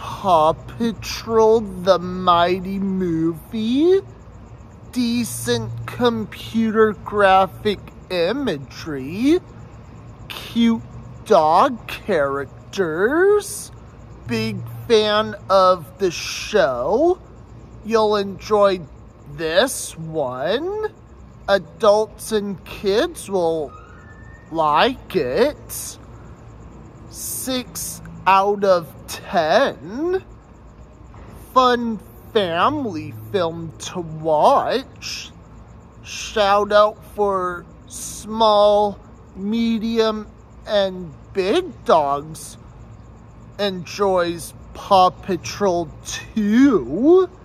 Paw Patrol the Mighty Movie, decent computer graphic imagery, cute dog characters, big fan of the show. You'll enjoy this one. Adults and kids will like it. 6 out of 10. Fun family film to watch. Shout out for small, medium, and big dogs. Enjoys Paw Patrol 2.